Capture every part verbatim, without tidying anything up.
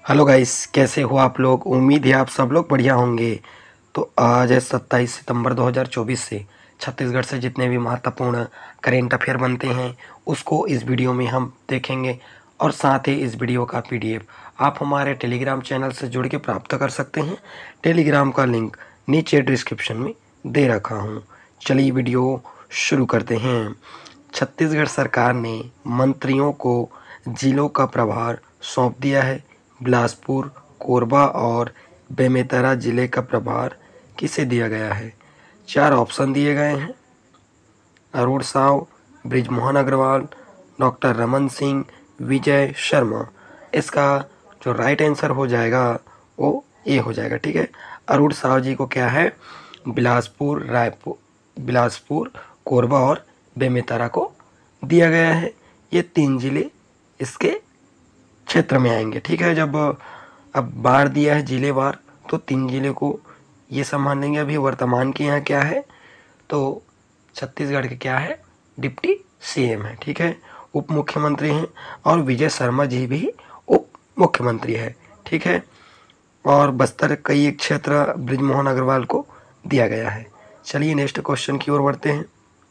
Hello guys, कैसे हो आप लोग। उम्मीद है आप सब लोग बढ़िया होंगे। तो आज है सत्ताईस सितंबर दो हज़ार चौबीस से छत्तीसगढ़ से जितने भी महत्वपूर्ण करेंट अफेयर बनते हैं उसको इस वीडियो में हम देखेंगे। और साथ ही इस वीडियो का पीडीएफ आप हमारे टेलीग्राम चैनल से जुड़ के प्राप्त कर सकते हैं। टेलीग्राम का लिंक नीचे डिस्क्रिप्शन में दे रखा हूँ। चलिए वीडियो शुरू करते हैं। छत्तीसगढ़ सरकार ने मंत्रियों को जिलों का प्रभार सौंप दिया है। बिलासपुर, कोरबा और बेमेतरा जिले का प्रभार किसे दिया गया है? चार ऑप्शन दिए गए हैं। अरुण साव, बृजमोहन अग्रवाल, डॉक्टर रमन सिंह, विजय शर्मा। इसका जो राइट आंसर हो जाएगा वो ए हो जाएगा। ठीक है, अरुण साव जी को क्या है, बिलासपुर, रायपुर, बिलासपुर, कोरबा और बेमेतरा को दिया गया है। ये तीन जिले इसके क्षेत्र में आएंगे। ठीक है, जब अब बार दिया है जिलेवार तो तीन जिले को ये संभाल लेंगे। अभी वर्तमान के यहाँ क्या है तो छत्तीसगढ़ के क्या है, डिप्टी सीएम है। ठीक है, उप मुख्यमंत्री हैं और विजय शर्मा जी भी उप मुख्यमंत्री है। ठीक है, और बस्तर का एक क्षेत्र बृजमोहन अग्रवाल को दिया गया है। चलिए नेक्स्ट क्वेश्चन की ओर बढ़ते हैं।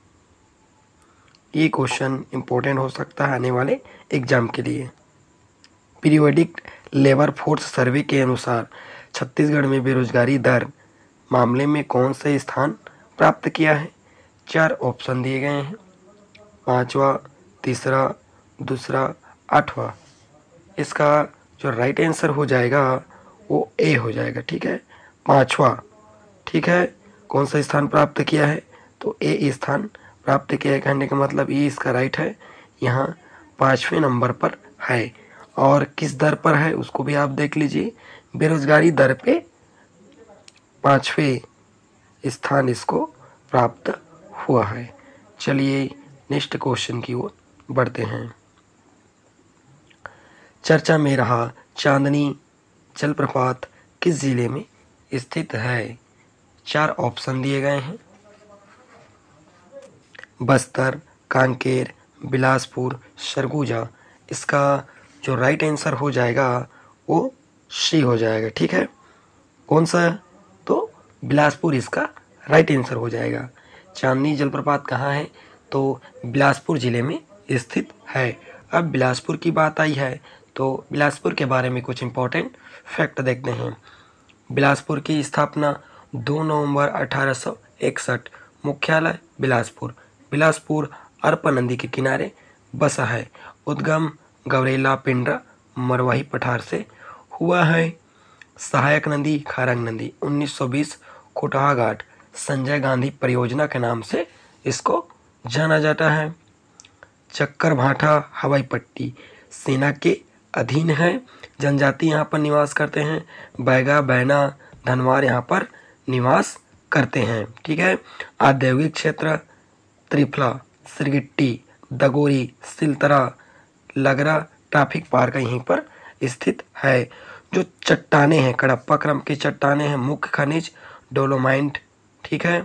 ये क्वेश्चन इंपॉर्टेंट हो सकता है आने वाले एग्जाम के लिए। पीरियोडिक लेबर फोर्स सर्वे के अनुसार छत्तीसगढ़ में बेरोजगारी दर मामले में कौन सा स्थान प्राप्त किया है? चार ऑप्शन दिए गए हैं। पांचवा, तीसरा, दूसरा, आठवां। इसका जो राइट आंसर हो जाएगा वो ए हो जाएगा। ठीक है, पांचवा। ठीक है, कौन सा स्थान प्राप्त किया है तो ए स्थान प्राप्त किया है। कहने का मतलब ये इसका राइट है, यहाँ पाँचवें नंबर पर है। और किस दर पर है उसको भी आप देख लीजिए। बेरोजगारी दर पे पाँचवें स्थान इसको प्राप्त हुआ है। चलिए नेक्स्ट क्वेश्चन की ओर बढ़ते हैं। चर्चा में रहा चांदनी जलप्रपात किस जिले में स्थित है? चार ऑप्शन दिए गए हैं। बस्तर, कांकेर, बिलासपुर, सरगुजा। इसका जो राइट आंसर हो जाएगा वो सी हो जाएगा। ठीक है, कौन सा तो बिलासपुर इसका राइट आंसर हो जाएगा। चांदनी जलप्रपात कहाँ है तो बिलासपुर जिले में स्थित है। अब बिलासपुर की बात आई है तो बिलासपुर के बारे में कुछ इम्पोर्टेंट फैक्ट देखते हैं। बिलासपुर की स्थापना दो नवंबर अठारह सौ इकसठ। मुख्यालय बिलासपुर। बिलासपुर अरपा नदी के किनारे बसा है। उद्गम गौरेला पिंडरा मरवाही पठार से हुआ है। सहायक नदी खारंग नदी। उन्नीस सौ बीस कोटहा घाट संजय गांधी परियोजना के नाम से इसको जाना जाता है। चक्कर भाठा हवाई पट्टी सेना के अधीन है। जनजाति यहाँ पर निवास करते हैं। बैगा, बैना, धनवार यहाँ पर निवास करते हैं। ठीक है, औद्योगिक क्षेत्र त्रिफला, सिरगिट्टी, दगोरी, सिलतरा, लगरा ट्रैफिक पार्क यहीं पर स्थित है। जो चट्टाने हैं कडप्पा क्रम की चट्टाने हैं। मुख्य खनिज डोलोमाइट। ठीक है,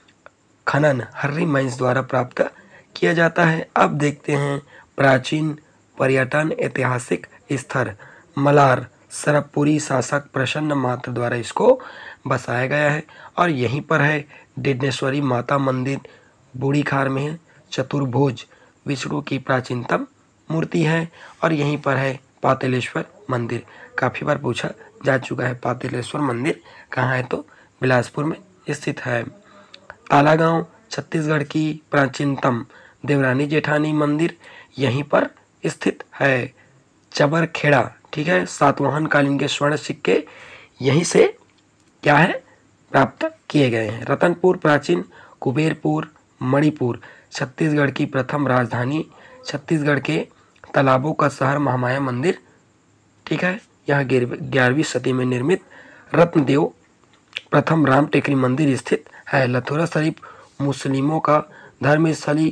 खनन हर्री माइंस द्वारा प्राप्त किया जाता है। अब देखते हैं प्राचीन पर्यटन ऐतिहासिक स्थल मलार सरपपुरी शासक प्रसन्न मात्र द्वारा इसको बसाया गया है। और यहीं पर है डिडनेश्वरी माता मंदिर बूढ़ी खार में है। चतुर्भुज विष्णु की प्राचीनतम मूर्ति है। और यहीं पर है पातालेश्वर मंदिर। काफ़ी बार पूछा जा चुका है पातालेश्वर मंदिर कहाँ है तो बिलासपुर में स्थित है। तालागांव छत्तीसगढ़ की प्राचीनतम देवरानी जेठानी मंदिर यहीं पर स्थित है। चबरखेड़ा, ठीक है, सातवाहन कालीन के स्वर्ण सिक्के यहीं से क्या है प्राप्त किए गए हैं। रतनपुर प्राचीन कुबेरपुर मणिपुर छत्तीसगढ़ की प्रथम राजधानी। छत्तीसगढ़ के तालाबों का शहर महामाया मंदिर। ठीक है, यह ग्यारहवीं सदी में निर्मित रत्नदेव प्रथम राम टेकरी मंदिर स्थित है। लथुरा शरीफ मुस्लिमों का धर्मस्थली।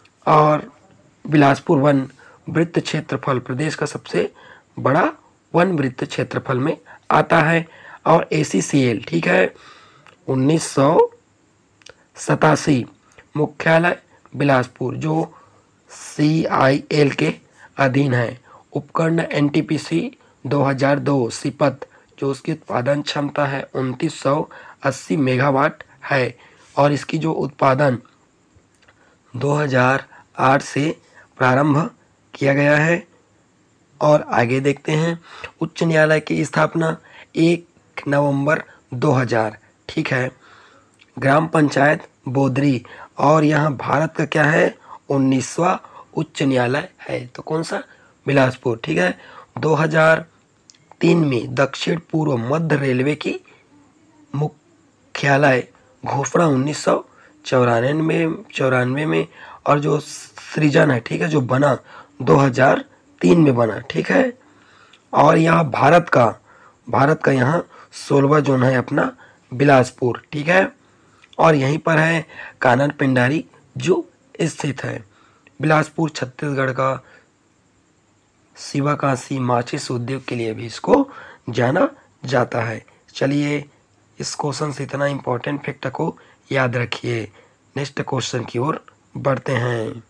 और बिलासपुर वन वृत्त क्षेत्रफल प्रदेश का सबसे बड़ा वन वृत्त क्षेत्रफल में आता है। और ए सी सी एल, ठीक है, उन्नीस सौ सतासी मुख्यालय बिलासपुर जो सी आई एल के अधीन है। उपकरण एन टी पी सी दो हज़ार दो सिपत जो उसकी उत्पादन क्षमता है उनतीस सौ अस्सी मेगावाट है और इसकी जो उत्पादन दो हज़ार आठ से प्रारंभ किया गया है। और आगे देखते हैं, उच्च न्यायालय की स्थापना एक नवंबर दो हज़ार, ठीक है। ग्राम पंचायत बोदरी और यहाँ भारत का क्या है, उन्नीसवां उच्च न्यायालय है, तो कौन सा, बिलासपुर, ठीक है। दो हज़ार तीन में दक्षिण पूर्व मध्य रेलवे की मुख्यालय घोफड़ा उन्नीस सौ चौरानवे में चौरानवे में और जो सृजन है, ठीक है, जो बना दो हज़ार तीन में बना, ठीक है। और यहाँ भारत का भारत का यहाँ सोलहवां जोन है अपना बिलासपुर, ठीक है। और यहीं पर है कानन पिंडारी जो स्थित है। बिलासपुर छत्तीसगढ़ का शिवाकाशी माचिस उद्योग के लिए भी इसको जाना जाता है। चलिए, इस क्वेश्चन से इतना इम्पोर्टेंट फैक्ट को याद रखिए। नेक्स्ट क्वेश्चन की ओर बढ़ते हैं।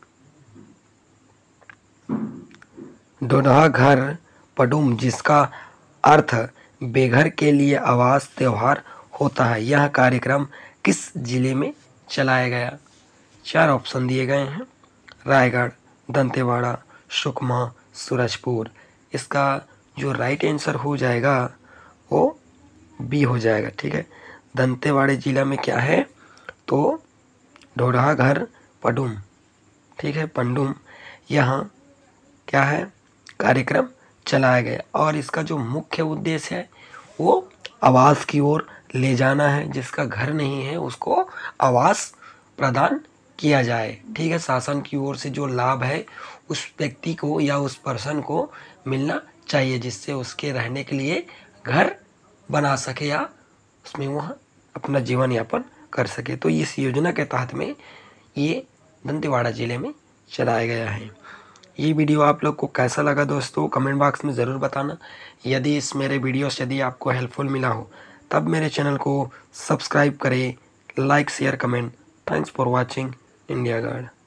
डोडहा घर पडुम, जिसका अर्थ बेघर के लिए आवास त्योहार होता है, यह कार्यक्रम किस जिले में चलाया गया। चार ऑप्शन दिए गए हैं, रायगढ़, दंतेवाड़ा, सुकमा, सूरजपुर। इसका जो राइट आंसर हो जाएगा वो बी हो जाएगा, ठीक है। दंतेवाड़े जिला में क्या है, तो ढोढ़ा घर पडुम, ठीक है, पंडुम, यहाँ क्या है, कार्यक्रम चलाया गया। और इसका जो मुख्य उद्देश्य है वो आवास की ओर ले जाना है। जिसका घर नहीं है उसको आवास प्रदान किया जाए, ठीक है। शासन की ओर से जो लाभ है उस व्यक्ति को या उस पर्सन को मिलना चाहिए, जिससे उसके रहने के लिए घर बना सके या उसमें वह अपना जीवन यापन कर सके। तो इस योजना के तहत में ये दंतेवाड़ा जिले में चलाया गया है। ये वीडियो आप लोग को कैसा लगा दोस्तों, कमेंट बॉक्स में ज़रूर बताना। यदि इस मेरे वीडियोस यदि आपको हेल्पफुल मिला हो तब मेरे चैनल को सब्सक्राइब करें, like share comment. Thanks for watching India guard.